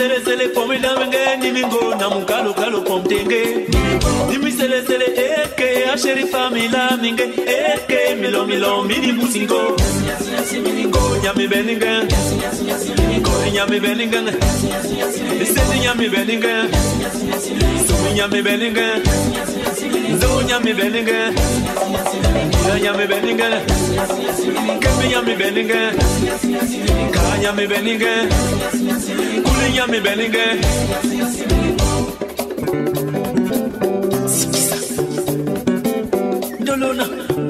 sele pomila menge nimingo na mukalo kalo pomtenge. Nimi sele eke a sherifa mila minge eke milo mini musingo. Go nyami beninga. Go nyami beninga. Sele nyami beninga. So nyami beninga. Zo nyami beninga. Nyami beninga. Kemi nyami beninga. Ka nyami beninga. Kuli nyami beninga. Dolona.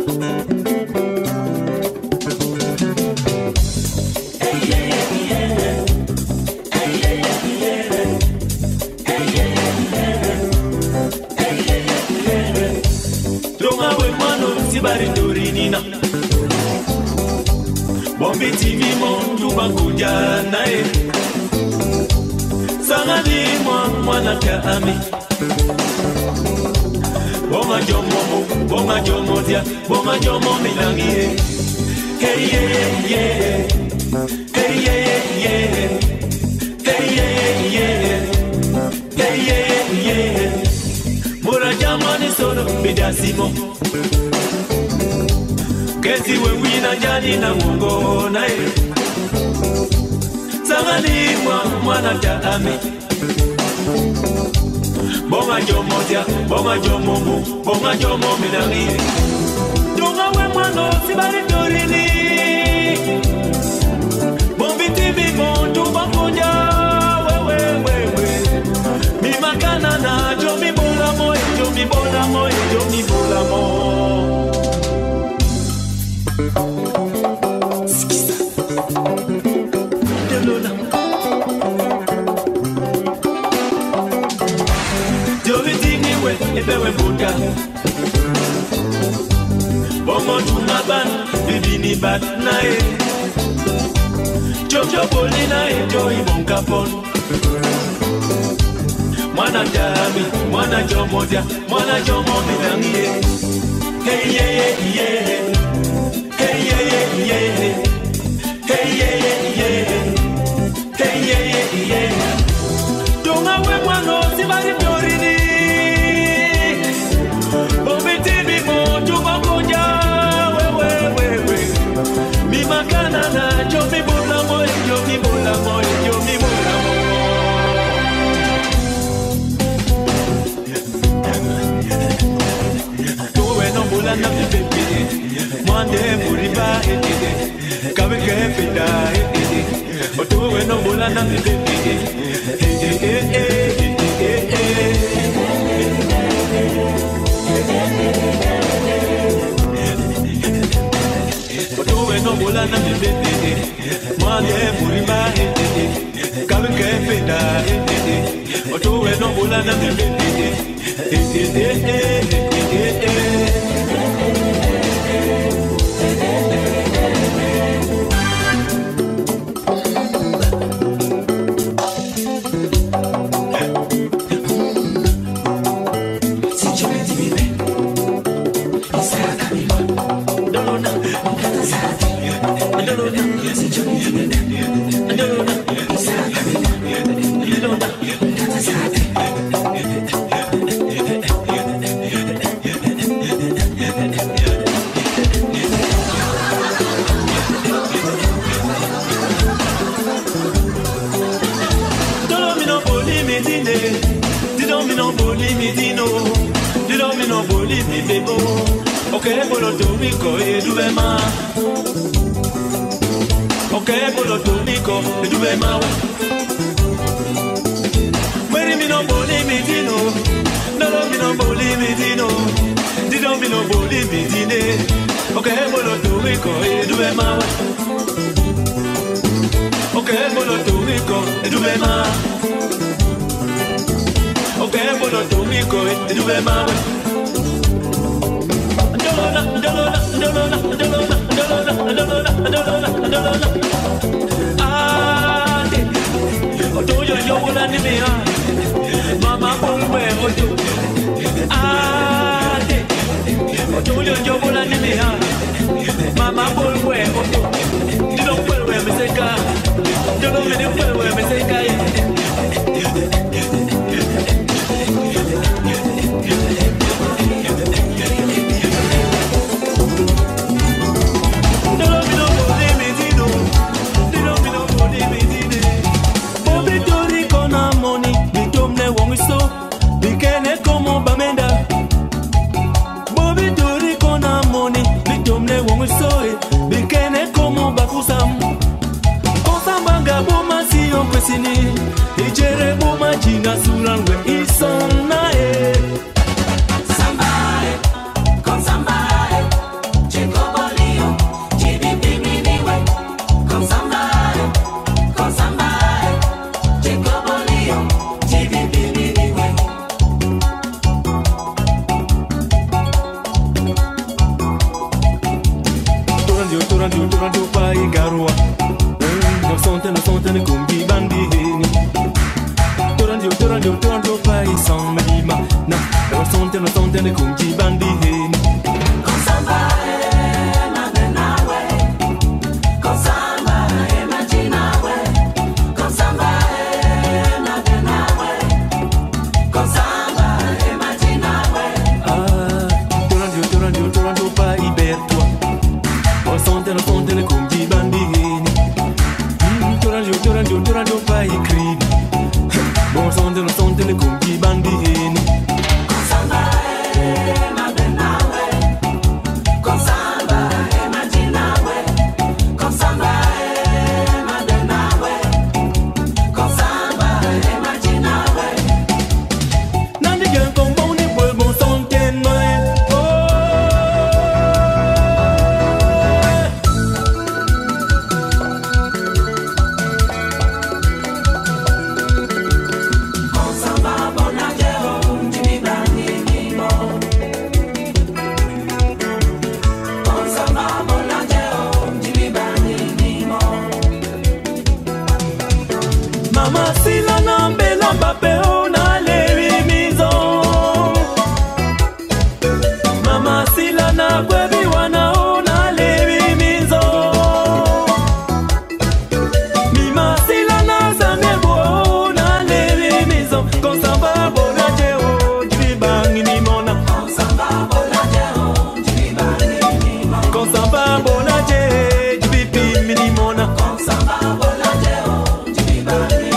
Bombi TV montu banguja nae Sangani mwana kaami Bonga jomo dia Bonga jomo milangi Hey yeah yeah Hey yeah yeah Hey yeah yeah Hey yeah yeah Mura jamani sono bidasimo Kesi we wina jani na mungo na e Sangani mwana jaami Bonga jomo dia, bonga jomo minangi Dunga we mwano sibari dorini Bombi TV montu bangoja we Mi makana na jomi bola mo Ebewe buka Bomo tunaban Bibini bat nae Jojo boli nae Joy bonka pon Mwana jami Mwana jomo dia Mwana jomo milangi Hey yeah yeah Hey yeah yeah Hey yeah yeah Hey yeah yeah Dunga we mwano Sibari myorini Mi makana na jomi bola mo Tuwe no bola na bebe Mwande muriba Kawe kefida Tuwe no bola na bebe No bola na mi bebe, mwande muriba kawe kefeda otowe no bola na mi bebe Okay, bolo tumiko edubema. Okay, bolo tumiko edubema. Meri mi no boli mi dino, no mi no boli mi dino, dido mi no boli mi dine. Okay, bolo tumiko edubema. Okay, bolo tumiko edubema. Okay, bolo tumiko edubema. Mama bolwe ojo ade ojo yo bola ni me ha mama bolwe ojo dido bolwe me seka dido me bolwe me seka kwesini ijere bu majina suranwe isonnae sambae con sambae chekobolio chibibiminiwe con sambae chekobolio chibibiminiwe Torandio pai garua no sonte ne kumbi bandini Torandio pai son medima na no sonte ne kumbi bandini con samba na denawe con samba imaginawe con samba na denawe con samba imaginawe Torandio pai bertua no sonte ne kumbi bandini Torandio pai cribi bon sonte ne kumbi bandini con samba na denawe con samba imaginawe con samba na denawe con samba imaginawe nandi gen con boni pues bon sonte no Mama sila na mbela mbape ona lewi mizo Mama sila na kwebi wana ona lewi mizo Mima sila na samebo ona lewi mizo Konsamba bona jeo jibibangi ni mona Konsamba bona jeo jibibangi ni mona Konsamba bona jeo jibipimi ni mona Konsamba bona jeo jibibangi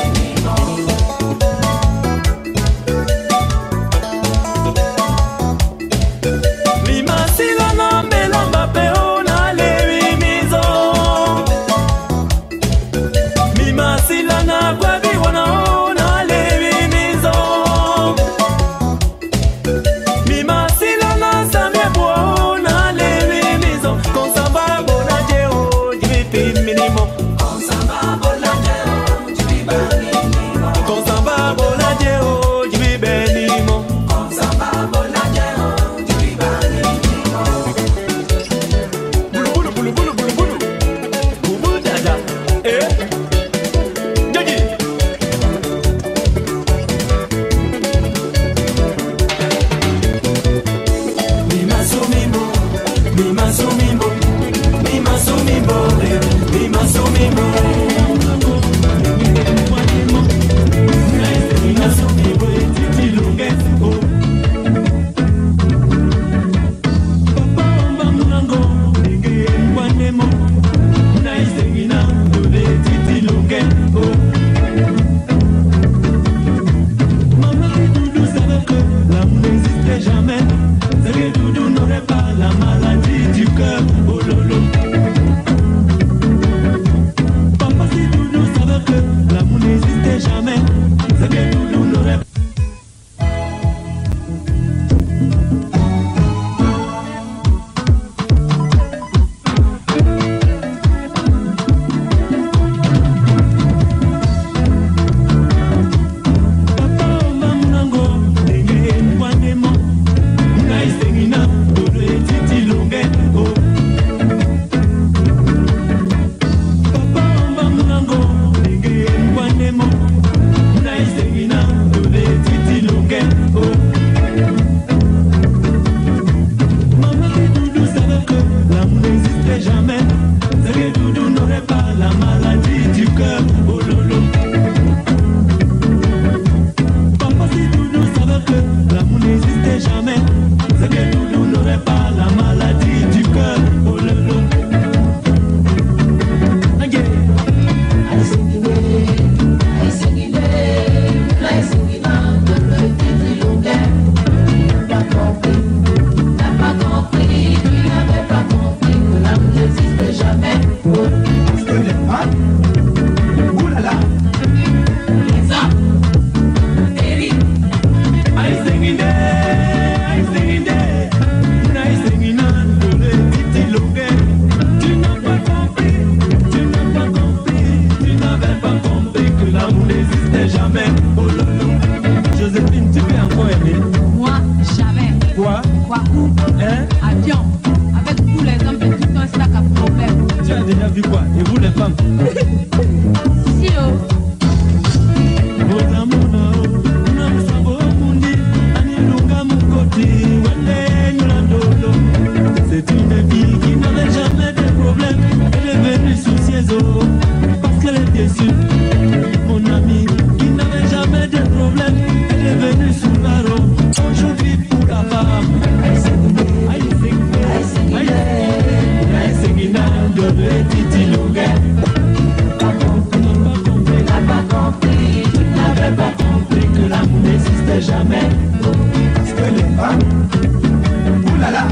n'était jamais. Oh lolo. Joséphine, tu peux encore aimer? Moi, jamais. Quoi? Waouh. Hein? Avion. Avec tous les hommes et tout un sac à problème. Tu as déjà vu quoi? Et vous les femmes? Si oh. C'est une fille qui n'avait jamais de problème. Elle est venue sous ses eaux parce qu'elle est déçue. Mon ami qui n'avait jamais de problème. Elle est venue sous la robe. Aujourd'hui pour la femme. I sing de Titi Louga. Tu n'avais pas compris que l'amour n'existait jamais. Parce que les femmes, oulala.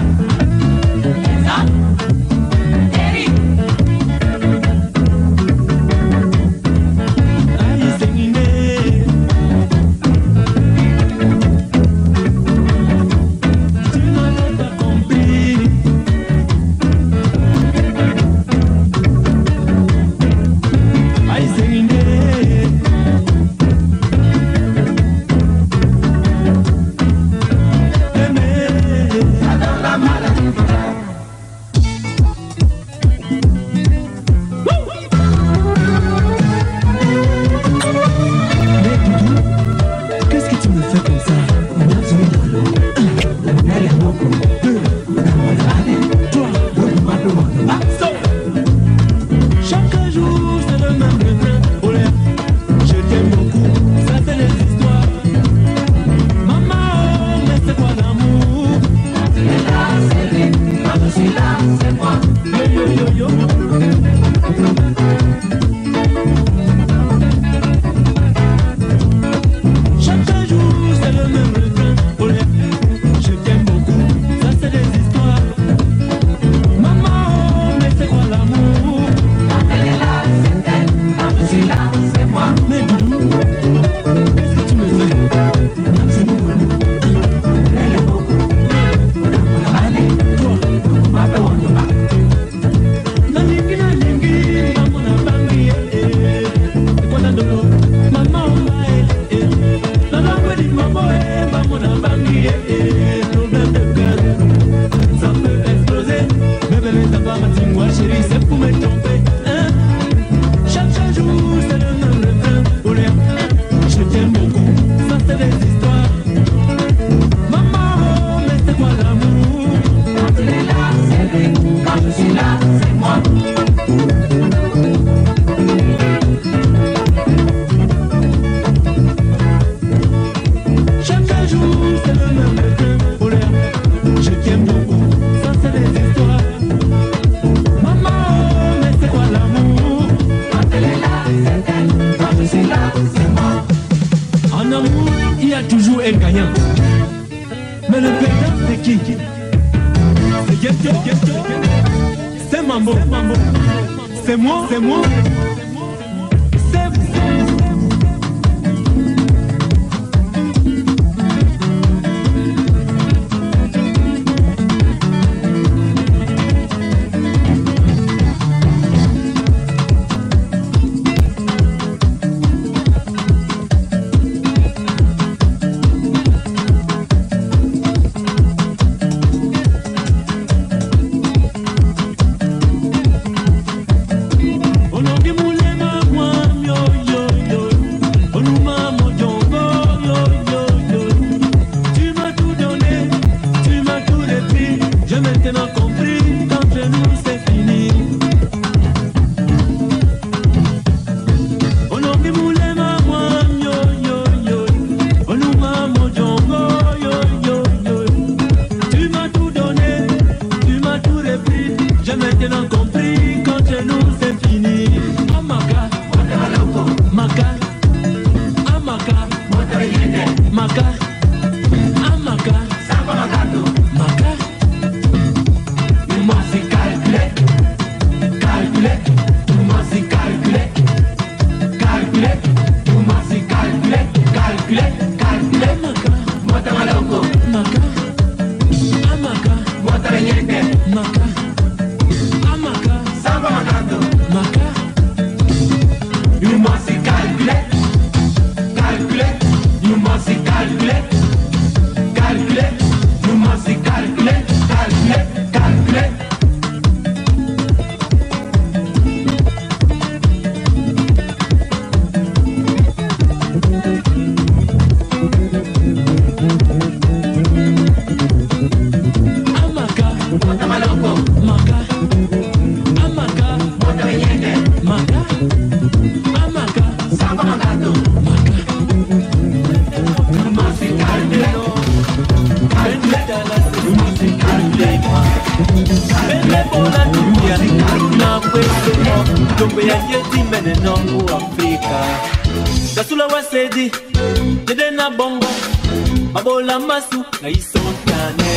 Basula wasedi, dede na bongo, babola masu na isontane.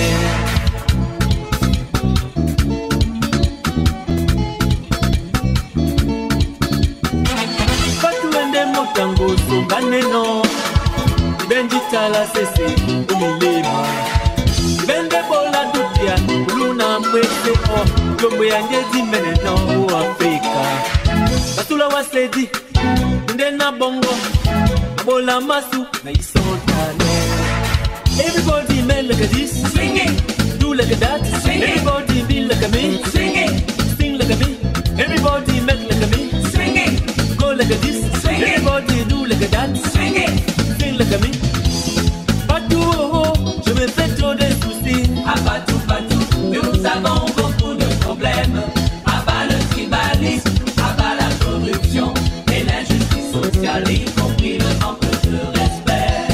Fatu ende motango songane no, benji tala sese umilema. Bende bola dutia, uluna mwese o, jomwe anjezi mene no Afrika. Basula wasedi, dede na bongo, babola masu na isontane. Everybody man look at this, swing it. Do like that, swing it. Everybody be like a me, swing it. Sing like a me. Everybody make like a me, swing it. Go like a this, swing it. Everybody do like a that, swing it. Sing like a me. Partout, je me fais trop de soucis. À partout, partout, nous avons beaucoup de problèmes. À bas le tribalisme, à bas la corruption et l'injustice sociale, y compris le manque de respect.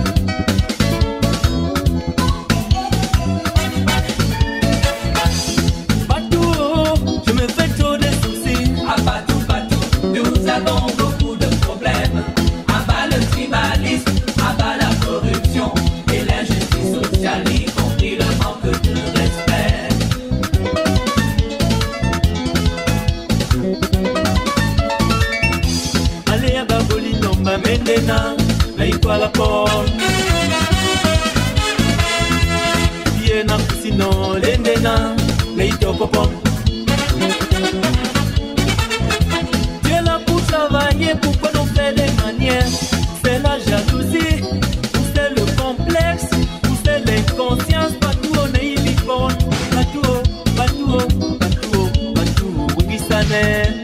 Partout, je me fais trop de soucis. À partout, partout, nous avons beaucoup de problèmes. À bas le tribalisme, à bas la corruption et l'injustice sociale, y compris le manque de respect. Allez à Baboli, non, ma mendena, la igual a por. Viena, sinon, l'endena, la itopopon. Tu es là pour travailler, pourquoi non faire des manières? C'est la jalousie, ou c'est le complexe, ou c'est l'inconscience, partout on est illicorne. Partout, partout, partout, partout, oui, ça n'est.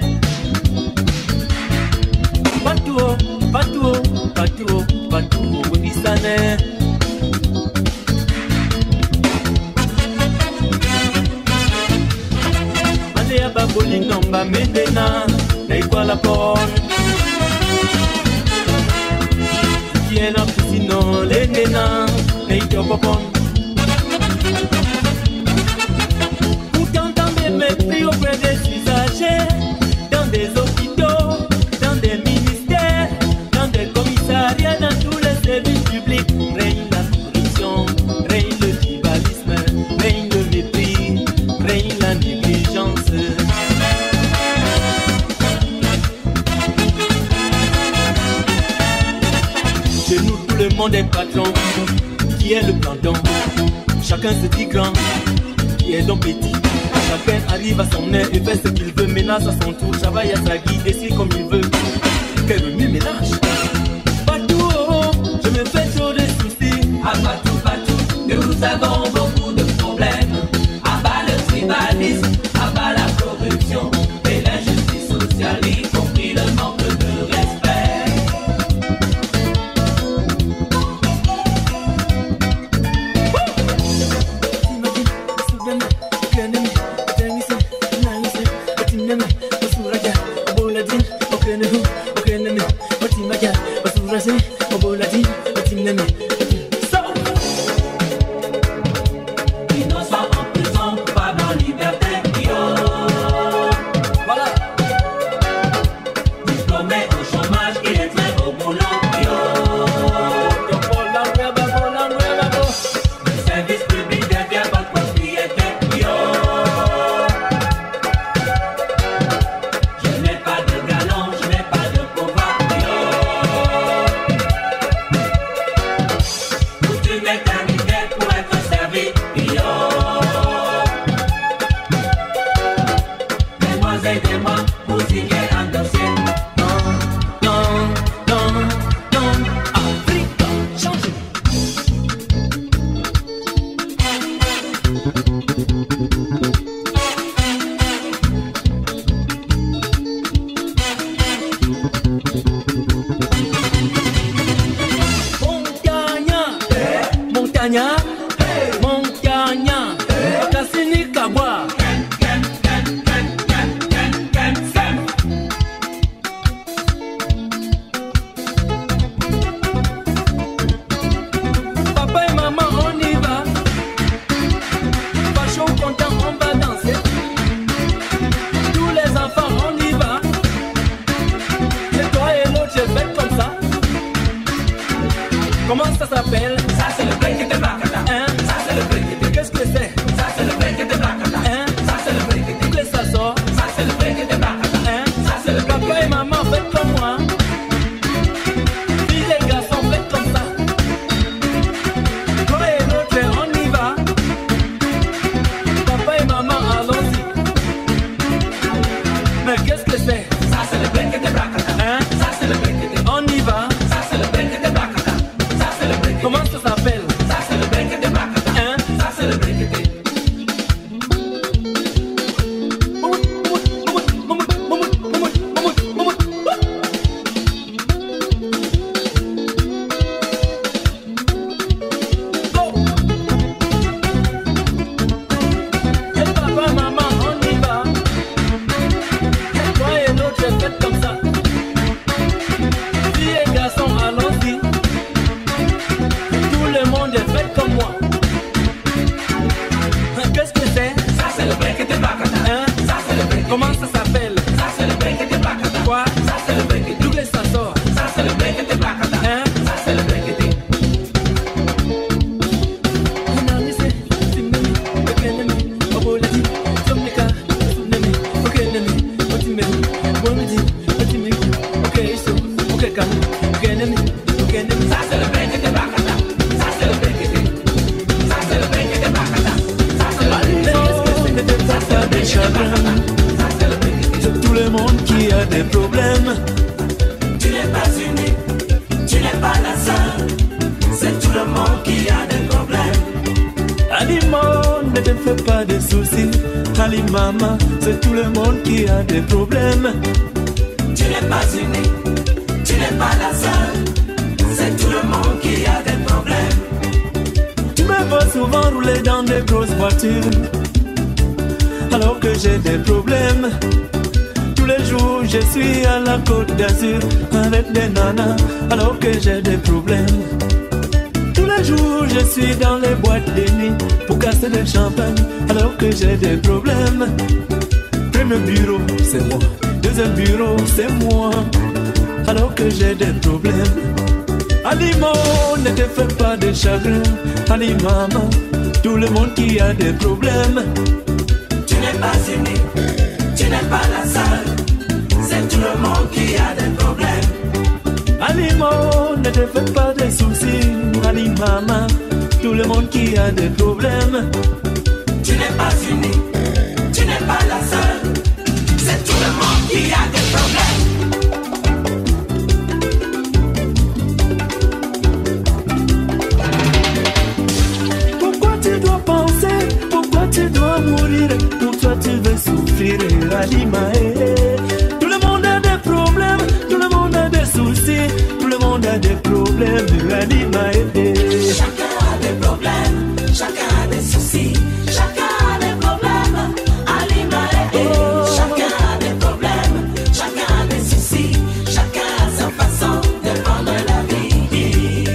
Partout, partout, partout, partout, oui, ça n'est. Allez à Baboli, non, ma medena, la igual a por. Viena, sinon, l'endena, la itopopon. Pourtant, tant de mépris auprès des usagers, dans des hôpitaux, dans des ministères, dans des commissariats, dans tous les services publics, règne la corruption, règne le tribalisme, règne le mépris, règne la négligence. Chez nous, tout le monde est patron. Qui est le planton? Chacun se dit grand. Qui est donc petit? Chacun arrive à son air et fait ce qu'il veut. Menace à son tour, travaille à sa guide, décide comme il veut. Quel ménage? Partout, je me fais trop de soucis. À partout, partout, nous avons beaucoup de problèmes. À bas le tribalisme, à bas la corruption et l'injustice sociale, y compris le manque de respect. Innocent en prison, pas en liberté, yo. Voilà. Diplômé au chômage, il est très au boulot, yo. Le service public devient votre propriété, yo. Je n'ai pas de galon, je n'ai pas de pouvoir, yo. Comment ça s'appelle? Ça c'est le break de Brakata. Hein? Ça c'est le break de. Qu'est-ce que c'est? Ça c'est le break de Brakata. Hein? Ça c'est le break de. Où que ça sort? Ça c'est le break de Brakata. Hein? Ça c'est le break de. Papa et maman, faites comme moi. Filles et garçons, faites comme ça. Toi et l'autre, on y va. Papa et maman, allons-y. Mais qu'est-ce que c'est? Ça c'est le break de Brakata. Hein? Ça c'est le break de. On y va. Ça c'est le break de Brakata. Ça c'est le break de. Comment ça s'appelle? Ça c'est le break de Brakata. Hein? Ça c'est le break de. Et papa, maman, on y va. Toi et l'autre, faites comme ça. Filles et garçons, allons-y. Tout le monde est fait comme moi. Qu'est-ce que c'est? Ça c'est le break de Brakata. Hein? Ça c'est le break de. Comment ça s'appelle? Ça c'est le break de Brakata. Quoi? Ça c'est le break de. D'où que ça sort? Ça c'est le break de Brakata. Hein? Ça c'est le break de. Ça c'est le break de Brakata. Ça c'est le break de. Ça c'est le break de Brakata. Ça c'est le break de. Ça fait des chagrins. Ça c'est le break de. C'est tout le monde qui a des problèmes. Tu n'es pas unique, tu n'es pas la seule. C'est tout le monde qui a des problèmes. Aliment, ne te fais pas de soucis. Ali maman, c'est tout le monde qui a des problèmes. Tu n'es pas unique, tu n'es pas la seule. C'est tout le monde qui a des problèmes. Tu me vois souvent rouler dans des grosses voitures, alors que j'ai des problèmes. Tous les jours je suis à la Côte d'Azur avec des nanas, alors que j'ai des problèmes. Tous les jours je suis dans les boîtes de nuit pour casser des champagnes, alors que j'ai des problèmes. Premier bureau c'est moi, deuxième bureau c'est moi, alors que j'ai des problèmes. Aliment, ne te fais pas de chagrin. Ali maman, tout le monde qui a des problèmes. Tu n'es pas unique, tu n'es pas la seule. C'est tout le monde qui a des problèmes. Aliment, ne te fais pas de soucis. Ali maman, tout le monde qui a des problèmes. Tu n'es pas unique, tu n'es pas la seule. C'est tout le monde qui a des problèmes. Pourquoi tu dois penser? Pourquoi tu dois mourir? Pour toi tu veux souffrir, Alima. Tout le monde a des problèmes, tout le monde a des soucis, tout le monde a des problèmes, Alima. Chacun a des problèmes, chacun a des soucis, chacun a des problèmes. Alima chacun a des problèmes, chacun a des soucis, chacun a sa façon de prendre la vie.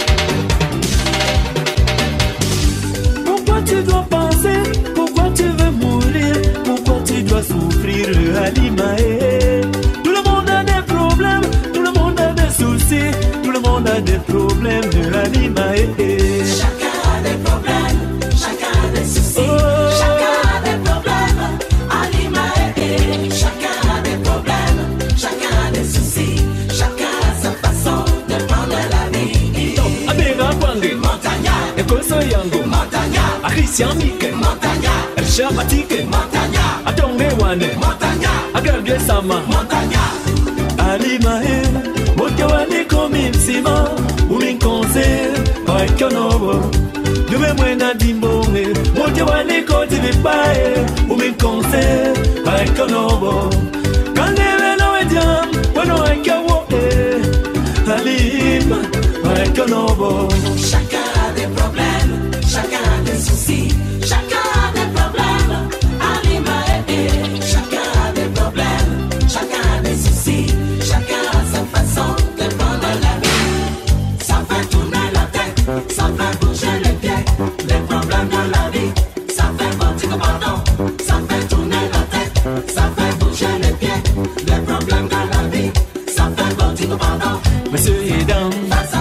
Pourquoi tu dois penser? Pourquoi tu veux mourir? Pourquoi tu dois souffrir, Alima? Tout le monde a des problèmes, tout le monde a des soucis, tout le monde a des problèmes, Alima. Chacun a des problèmes, chacun a des soucis, chacun a des problèmes. Alima chacun a des problèmes, chacun a des soucis, chacun a sa façon de prendre la vie. Abega Kwande, Montagna, Ekoso Yango, Montagna, Arisiamike, Montagna, Elshamatike, Montagna, Atonge Wane, Montagna, Agarge Sama, Montagna. Alima Mokawane Komimsima, Uminkonse, Waikonobo, Dume Mwena Dimbonge, Mokawane Kotivipae, Uminkonse, Waikonobo, Kandeve no Ediam, Wano Waikawoe, Alima, Waikonobo. Chacun a des problèmes, chacun a des soucis, chacun a des problèmes. Alima chacun a des problèmes, chacun a des soucis, chacun a sa façon de prendre la vie. Ça fait tourner la tête, ça fait bouger les pieds, les problèmes de la vie. Ça fait bouger pardon, ça fait tourner la tête, ça fait bouger les pieds, les problèmes de la vie. Ça fait bouger pardon, Monsieur Yedam, face à face.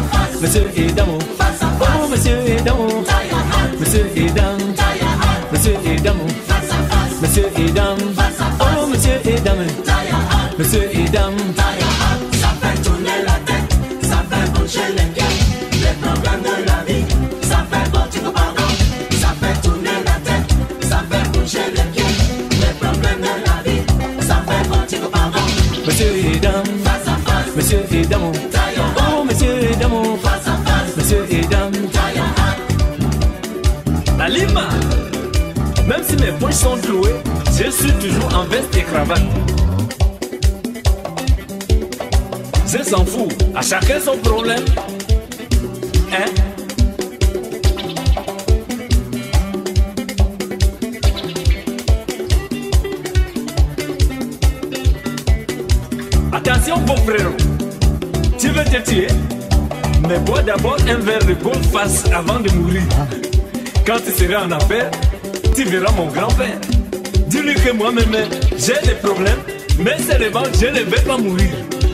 monsieur et dame, oh monsieur et dame, monsieur et dame, monsieur et dame, monsieur et dame, oh monsieur et dame, monsieur et dame. Ça fait tourner la tête, ça fait bouger les pieds, les problèmes de la vie, ça fait bouger pardon. Ça fait tourner la tête, ça fait bouger les pieds, les problèmes de la vie, ça fait bouger pardon. Monsieur et dame, Face à face, monsieur et dame, oh monsieur et dame, face à face, monsieur et dame. La Lima, même si mes poches sont trouées, je suis toujours en veste et cravate. Je s'en fous, à chacun son problème. Hein? Attention bon frérot, tu veux te tuer? Mais bois d'abord un verre de gold face avant de mourir. Quand tu seras en affaire, tu verras mon grand-père. Dis-lui que moi-même j'ai des problèmes, mais seulement je ne vais pas mourir.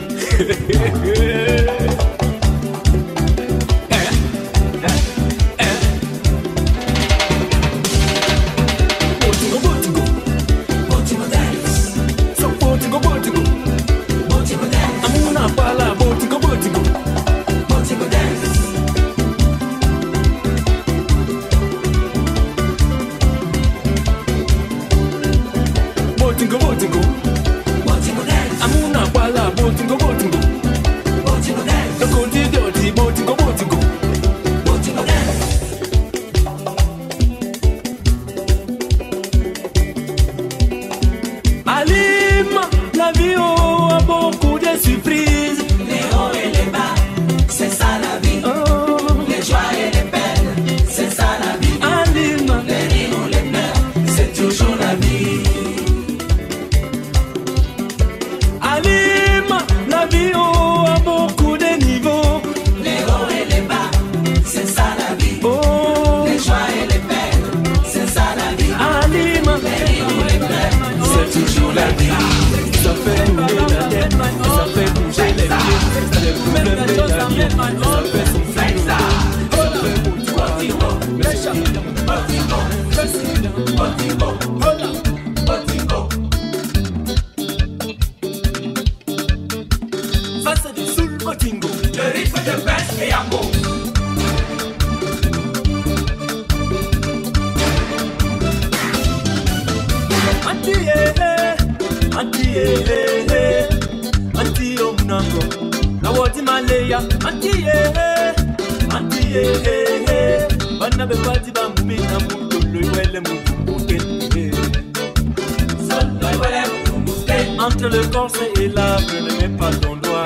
Entre le corps et l'arbre, ne mets pas ton doigt.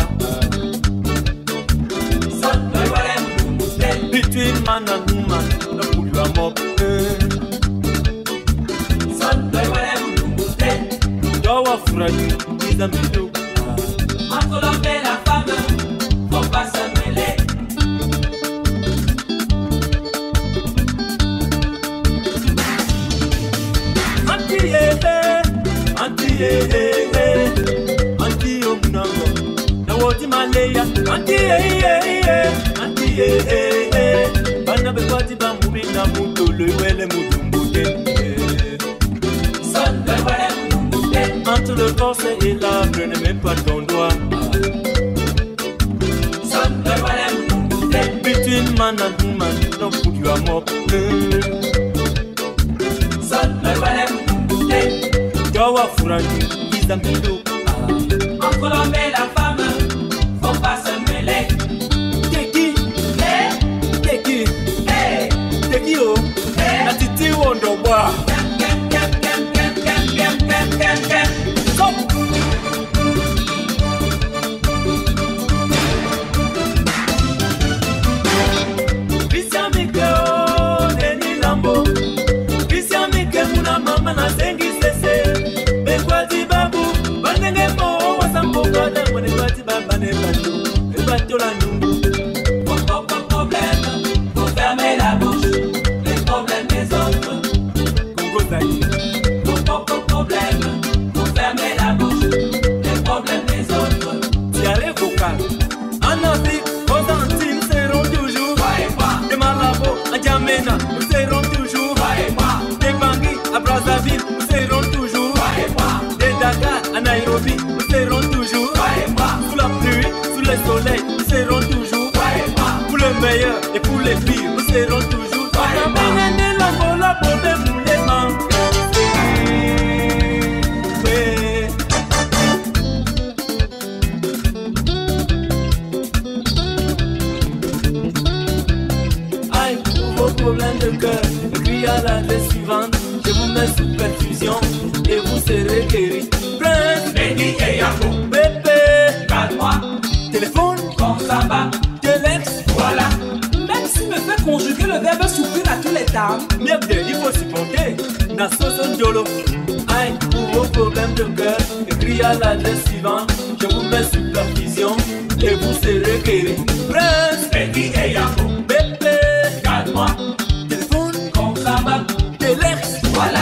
Between man and woman, no put you a mop. Dowa fragi, is a middle. Entre l'homme et la femme, faut pas se mêler. Anti omunango, na woti maleya. Anti bana bekwati bamumi na muto lewele mutumbuke. Entre le corps et l'arbre, ne mets pas ton doigt. Between man and woman, don't put your mop. Dowa fragi, is a middle. Entre l'homme et la femme, faut pas se mêler. Teki o, na titi wondo wa. Christian Mike o, Neni Lambo. Christian Mike muna mama na sengi sese. Bekwati babu, banenge mo wasambo kwa demone. N'Djamena, nous serons toujours. Des Bangui à Brazzaville, nous serons toujours. Des Dakar à Nairobi, nous serons toujours. Sous la pluie, sous le soleil, nous serons toujours. Pour le meilleur et pour les pires, nous serons toujours. Aïe, pour vos problèmes de cœur, écris à l'adresse suivante. Je vous mets sous perfusion et vous serez guéri. Prince, Benny et Yako, bébé, calme-moi, téléphone, quand ça va, Telex, voilà. Même s'il me fait conjuguer le verbe souffrir à tous les temps. mieux il faut supporter. Na soson jolo. Aïe, pour vos problèmes de cœur, écris à l'adresse suivante. Je vous mets sous perfusion et vous serez guéri. Prince, Benny et Yako, bébé, calme-moi, téléphone, quand ça va, Telex, voilà.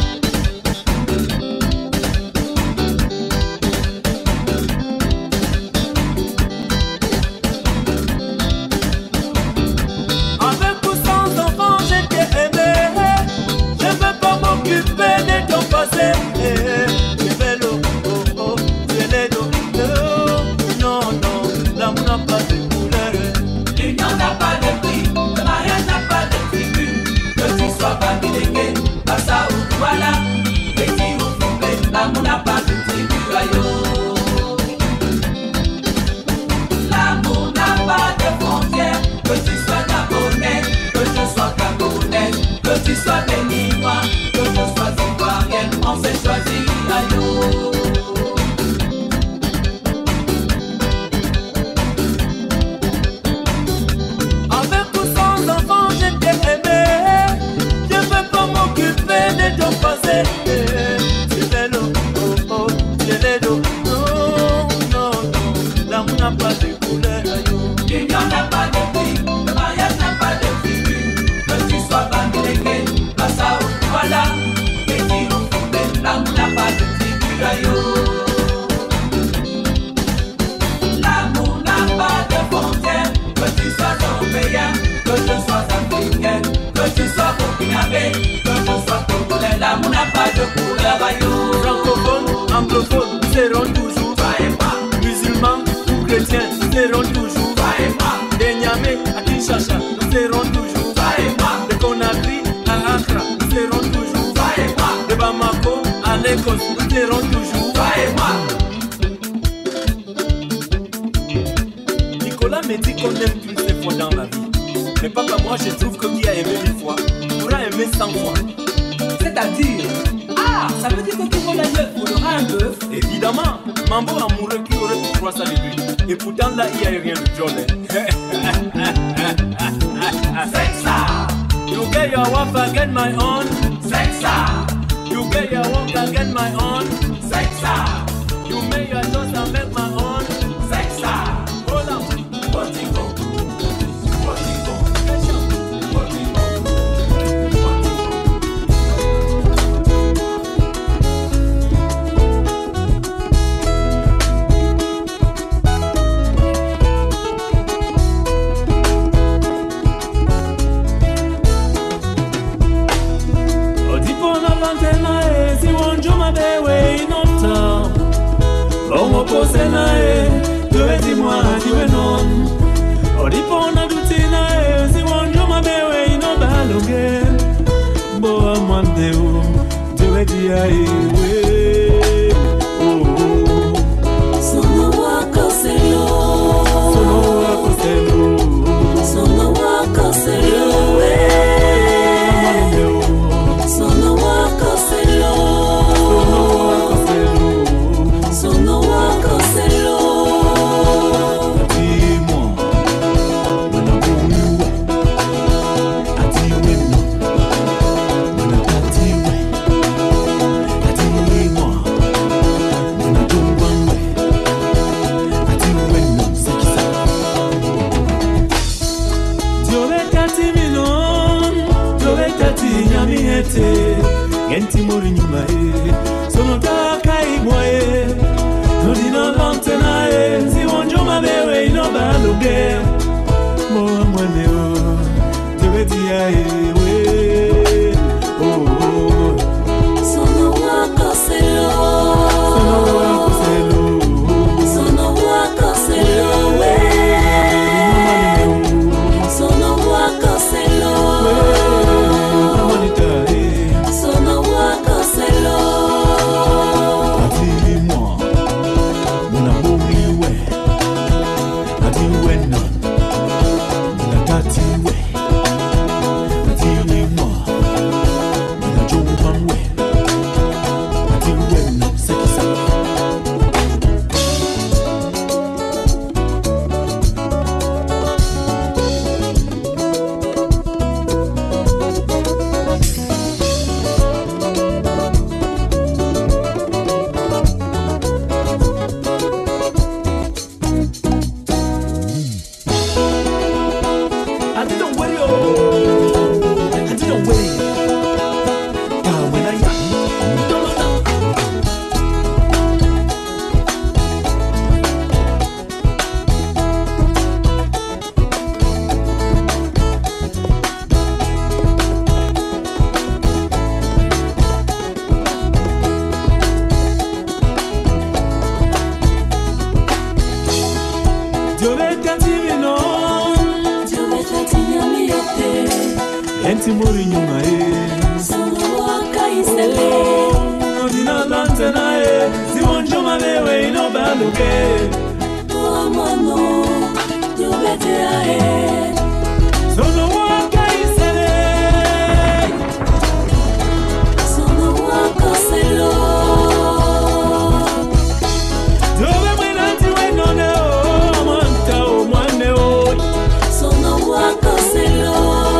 avec ou sans enfant, je t'ai aimé. Je veux pas m'occuper de ton passé. Je vais l'eau, oh oh, je l'ai d'eau. Non, non, l'amour n'a pas de couleur. L'union n'a pas de prix, le mariage n'a pas de figure. Que tu sois babilégué, pas ça ou voilà. Et si vous trouvez, l'amour n'a pas de figure, aïe. L'amour n'a pas de frontières. Que tu sois gabonais, que je sois camerounais, que tu sois béninois, que je sois ivoirienne, on s'est choisi, aïe. Avec ou sans enfant, je t'ai aimé. Je veux pas m'occuper de ton passé. C'est bello, oh oh, c'est l'eau. Non, non, non, l'amour n'a pas de couleur. L'union n'a pas de prix, le mariage n'a pas de figure. Que tu sois babilégué, pas ça ou voilà. Et si vous trouvez, l'amour n'a pas de figure, aïe. L'amour n'a pas de frontières. Que tu sois européen, que je sois africain, que tu sois burkinabé, que je sois togolais. L'amour n'a pas de couleur, aïe. Francophones, anglophones, seront toujours. Musulmans ou chrétiens, seront toujours. Des Niamey à Kinshasa, seront toujours. De Conakry à Accra, seront toujours. De Bamako à Lagos, seront toujours. Nicolas me dit qu'on aime qu'une seule fois dans la vie. Mais papa, moi je trouve que qui a aimé 1000 fois pourra aimer 100 fois. C'est-à-dire, ah, ça veut dire que tout le monde a bœuf, on aura un bœuf. Évidemment, Mambo amoureux qui aurait pu croire ça de lui. Et pourtant là, il n'y a rien de drôle. Sexa, You get your wife, I get my own. sexa, You get your work, I get my own. sexa, You make your choice, I make my own. sexa. Hold on. Potigo, potigo, potigo, Odipona vantena e si wonjuma bewe inota. Omo pose na e, tuwe dimwa diwe non. Odipona dutina e si wonjuma bewe inobalonge. Boa mwandeu, tuwe dia iwe. Sono wako selo, Sono wako selo. sono wako selo, sono wako selo, sono wako selo. Genti mori nyuma e sono taka ibwae Nodina lantena e si wonjuma bewe ino balonge Moa mwene o Tewe diya e Enti muri nyuma Sono waka isele Odina lantana Siwonjo malewe inobaluke Tuamano Jubete ae Sono waka isele Sono waka selo Dove mwenanti wenone Mwanta o mwane o Sono waka selo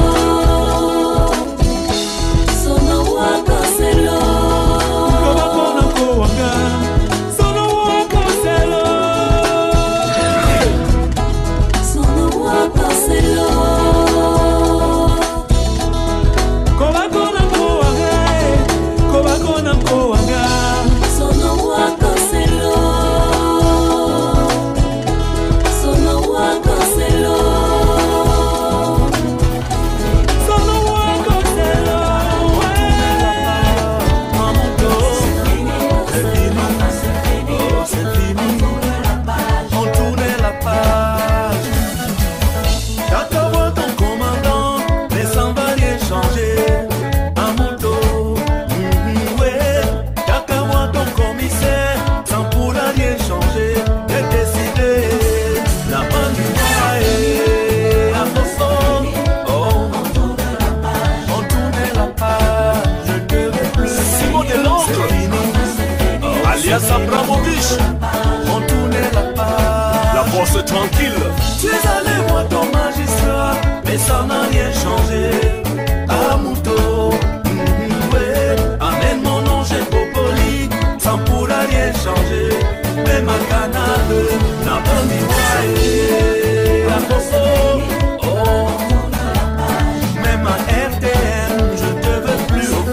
On tournait la page. La force tranquille. Tu es allé voir ton magistrat, mais ça n'a rien changé. Amuto, ouais. Amène mon ange popoli, ça ne pourra rien changer. Mais ma canale n'a pas mis la Koso, oh. Mais ma RTM, je te veux plus. Oh,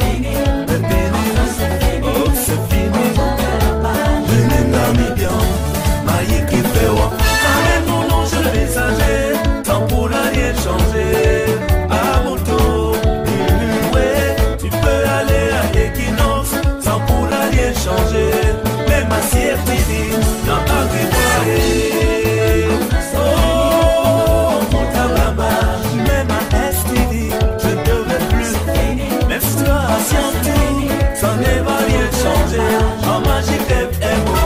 c'est fini. Amène mon ange le messager, tant pour rien changer. À moto, ouais, tu peux aller à Equinox, sans pour rien changer. Mais ma CFTV n'a pas dévoilé. Oh, mon tabac, mais ma STV, je ne veux plus. Même situation, ça ne va rien changer. En magique FMO,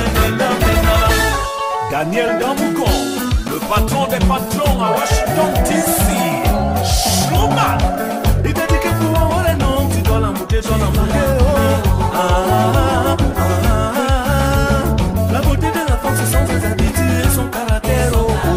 Daniel Damougon, le patron des patrons à Washington DC. Showman. Il t'a dit que pour avoir les noms, tu dois la monter, tu dois la monter. La beauté de la femme, ce sont ses habitudes et son caractère.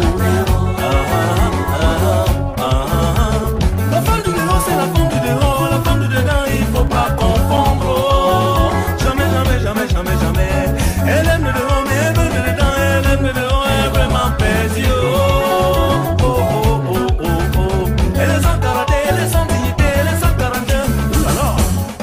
La femme du dehors, c'est la femme du dehors. La femme du dedans, il faut pas confondre. Jamais, jamais, jamais, jamais, jamais. Elle aime le dehors, mais elle veut le dedans. Elle aime le dehors, elle est vraiment perdue. Oh, oh, oh, oh, oh, oh. Elle est sans caractère, elle est sans dignité, elle est sans caractère. Alors,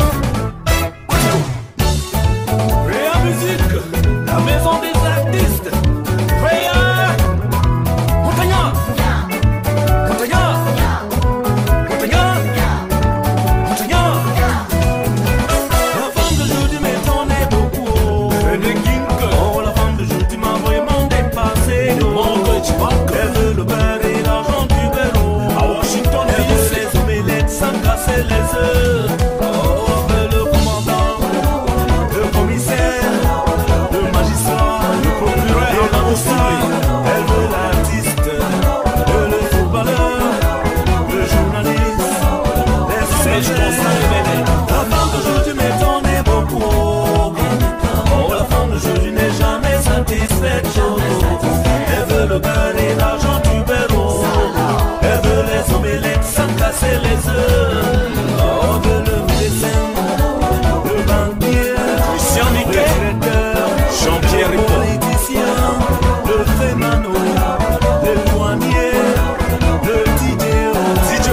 Réa Musique, la maison des artistes. Réa Montagnard, Montagnard, Montagnard, Montagnard. La femme d'aujourd'hui m'étonnait beaucoup. Oh, la femme d'aujourd'hui m'a vraiment dépassé. Elle veut le beurre et l'argent du bureau. À Washington Elle veut DC. les omelettes sans casser les œufs. Oh, elle veut le commandant, le commissaire, le magistrat, le procureur, et l'avocat. Elle veut l'artiste, le footballeur, le journaliste, les sénateurs. La femme d'aujourd'hui m'étonnait beaucoup. Oh, la femme d'aujourd'hui n'est jamais satisfaite. Elle veut le beurre et l'argent du bureau. Elle veut les omelettes sans casser les œufs. Oh, elle veut le médecin, le banquier, Christian le Niquet, directeur, Jean-Pierre le Ripo, politicien, le fémano, le douanier, le DJ. DJ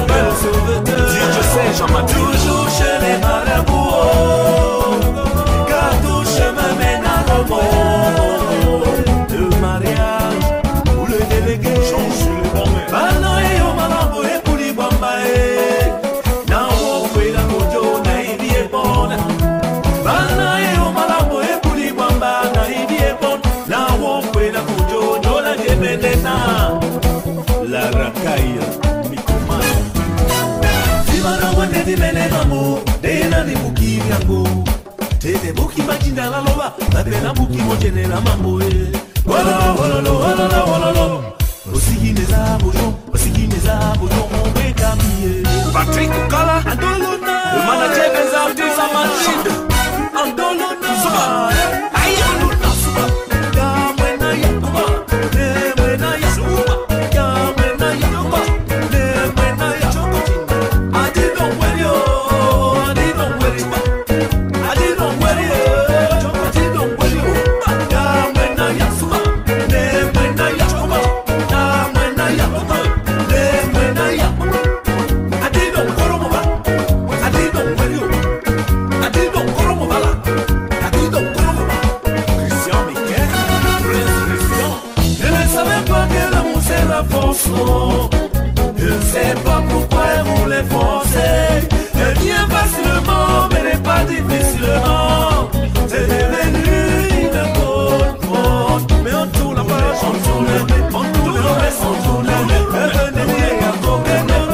Ese buki majinda la loba, la pena buki mojene la mamboe. Wololo, wololo, wololo, wololo. Osigi neza bojon, on peut camiller. Patrick Kala, Andolona, le manager des artistes à machine. Andolona, Suba. aïe, Andolona, Suba. Kamwena yakuba, nemwena yasuba. Kamwena yakuba, nemwena yakuba. Adi don't worry, oh, Adi don't worry, Adi don't worry, oh, Adi don't worry, oh. Kamwena yasuba, nemwena yakuba. Kamwena yakuba, nemwena yakuba. Adi don't worry, oh, Adi don't worry, oh. Adi don't worry, oh, Adi don't worry, oh. Christian Miquel, président. Je ne savais pas que l'amour c'est la force, oh. Je ne sais pas pourquoi elle voulait forcer. Elle vient facilement, mais n'est pas difficilement. C'est devenu une côte. Mais on tourne la page, on tourne le reste, on tourne le reste. Revenez, on tourne la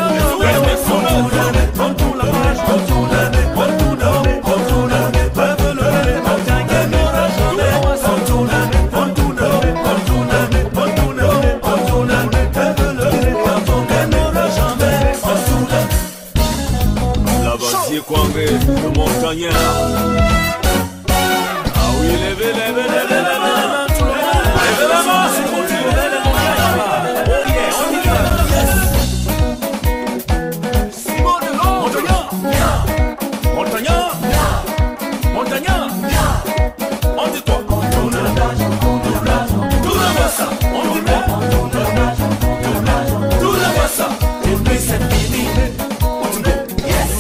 page, on tourne le reste, on tourne le reste. Revenez, on gagnera jamais. On tourne le reste, on tourne le reste, on tourne le reste, on tourne le reste, on tourne le reste. Revenez, on gagnera jamais. On tourne le reste. Lavasier Kwangé, le montagnard. Ah oui, levez, levez, levez, levez. Levez la main, c'est continu. Oh yeah, on y va. Simon Delon, Montagnard. Montagnard. On dit quoi? tourne la page, tourne la ça. On dit quoi? Tourne la ça. Et puis c'est fini. On dit yes.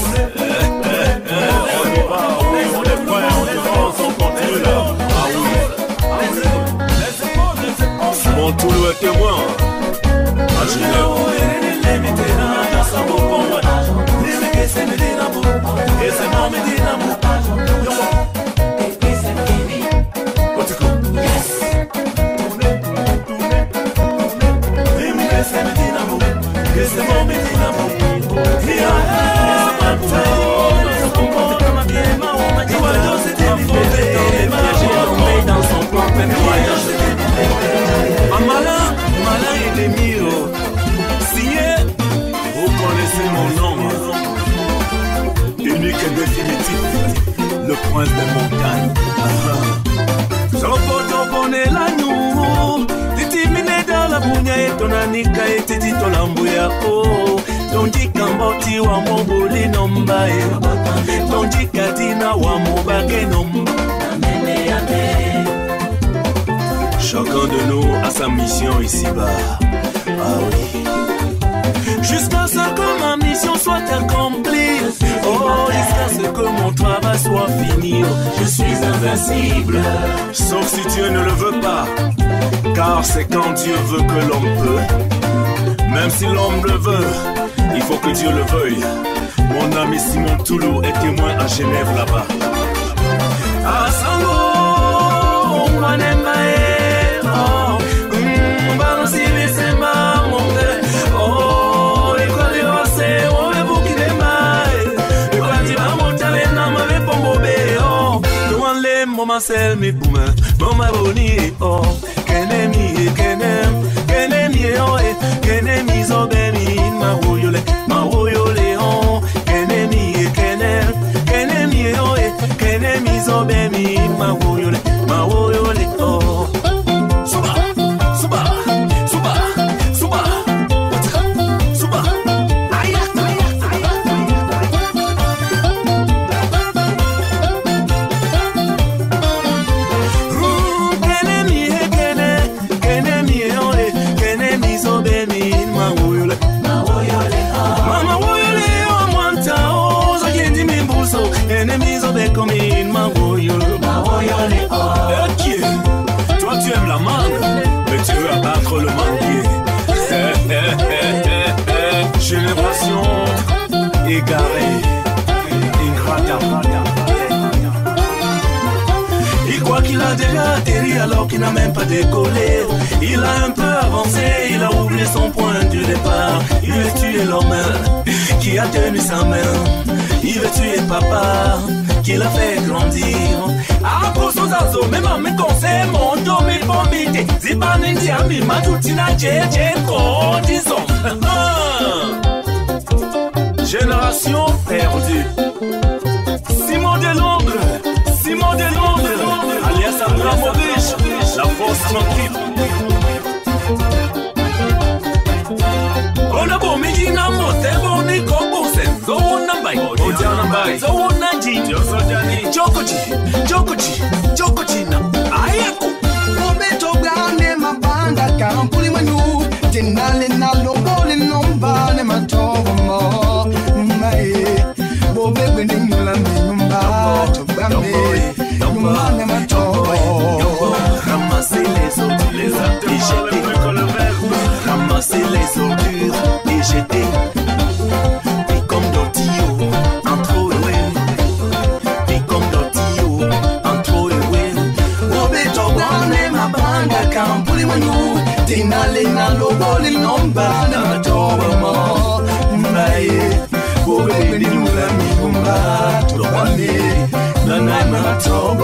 On y va, on est prêt, on avance, on continue là. Ah oui. Mon Toulou est témoin. À Genève. Un malin ennemi, signé, Vous connaissez mon nom. Unique et définitif. Le prince des montagnes. Sopotopone l'agneau, titimine dans la bounia et ton anika et titi tolambu yako. Tonji kamboti wa mobuli nombae, tonji katina wa mobake nomba. Chacun de nous a sa mission ici-bas. Ah oui. Jusqu'à ce que ma mission soit accomplie, oh, jusqu'à ce que mon travail soit fini, je suis invincible. Sauf si Dieu ne le veut pas. Car c'est quand Dieu veut que l'homme peut. Même si l'homme le veut, il faut que Dieu le veuille. Mon ami Simon Toulou est témoin à Genève là-bas. Asango, mwanemae, oh, balansi besema monge, oh, ekole ose, owe bukidemae, ekwati bamotale na mabe pombobe, oh, luanle moma sel mi pume, moma boni, oh, kenemi, oh, kenemi zobe mi, ma woyole, oh, kenemi, oh, kenemi zobe mi, ma woyole, oh. Suba, suba, suba, suba, suba. Aya, aya, aya, kenemi, oh, kenemi zobe mi, ma woyole, mama woyole, oh, mwanta, oh, zogendi mi buso, kenemi zobe komi, ma woyole. Ok, toi tu aimes la mangue, mais tu veux abattre le manguier. Génération égarée, ingrata. Il croit qu'il a déjà atterri alors qu'il n'a même pas décollé. Il a un peu avancé, il a oublié son point du départ. Il a tué l'homme qui a tenu sa main. il veut tuer papa, qui l'a fait grandir. Ah, pour son zazo, mais maman conseille mon dos, mais bon, mais c'est pas un indien, mais ma toutina, j'ai disons. Génération perdue. Simon de Londres, alias Abramovich, la force tranquille. On a beau Medina Motel, on est comme so number, so Naji, Jokoji, Ayaku. Obeto grande mabanda kampuli manu tinale na lokole nomba ne matobo mo mai bobe bende nyula nyumba to bambe nyumba ne matobo ramasser les ordures et jeter ramasser les ordures et jeter et comme d'ortillo entre eux et comme d'ortillo entre eux obeto grande mabanda kampuli manu tinale na lokole nomba ne matobo mo mai bobe bende nyula nyumba to bambe ne matobo.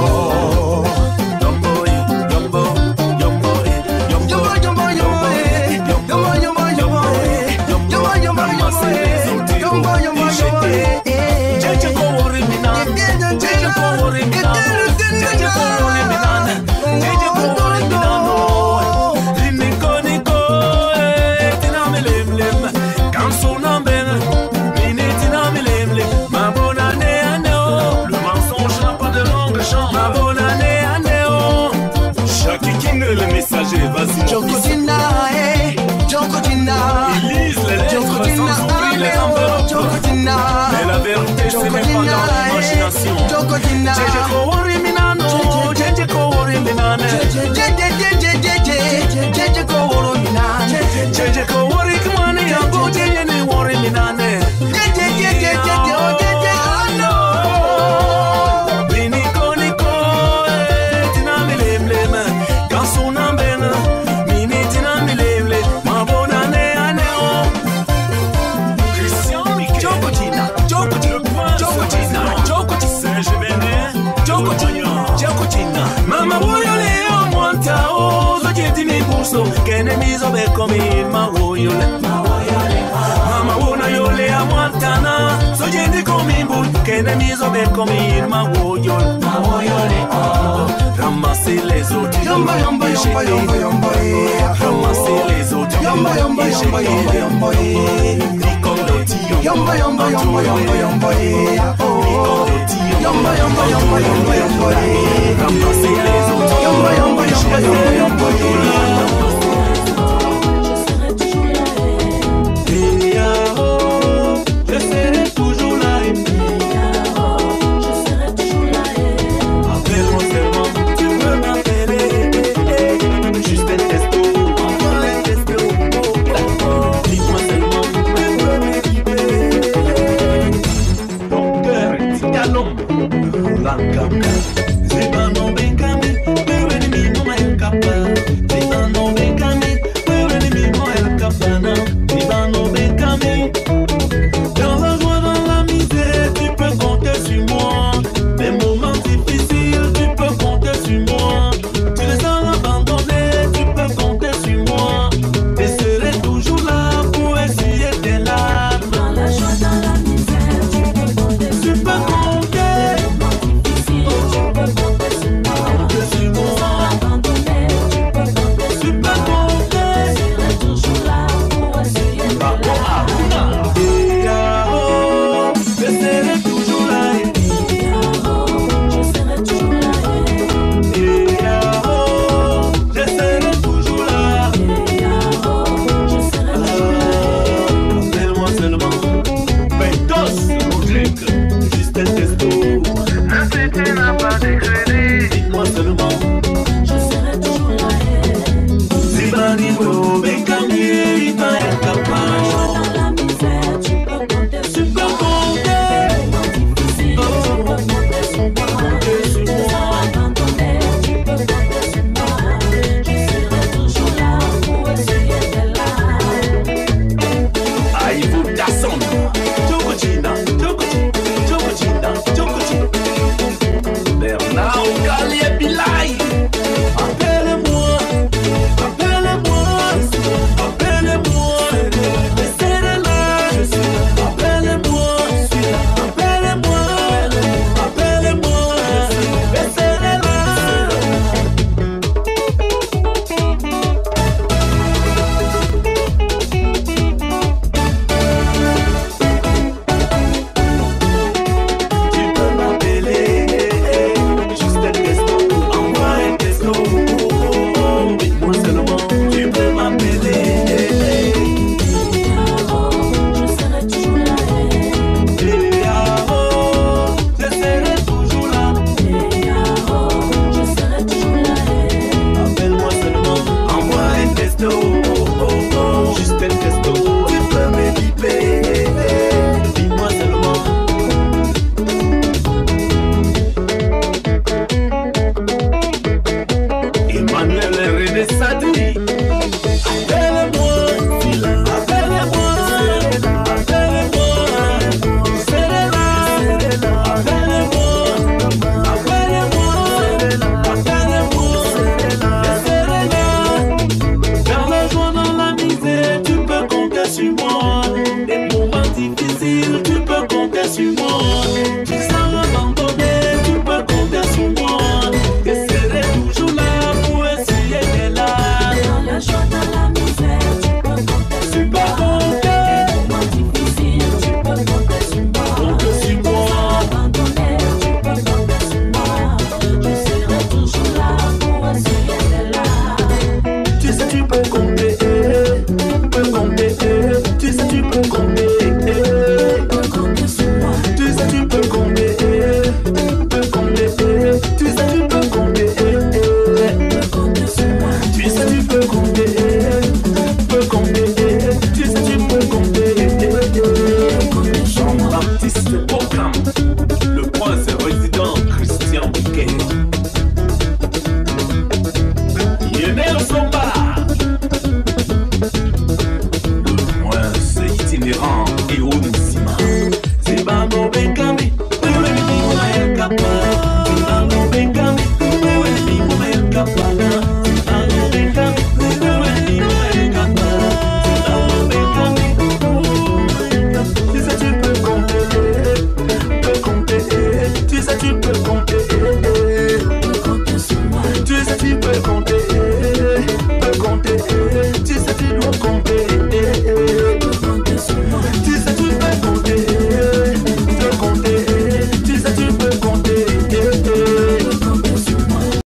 Jokotina, Elise, les lettres sans oubli les enveloppes. Mais la vérité, c'est même pas dans l'imagination. Jeje Kowori Minano, Jeje Kowori Minane. Jeje Kowori Minane. Jeje Kowori Kimani, Yabo, Jeje Kowori Minane. Mama woyole omwanta ozo jetini buso kene mizo bekomi mawoyole. Mama wona yole amwantana so jeti komi bu kene mizo bekomi mawoyole. Ramasser les autres, ramasser les autres, ramasser les autres.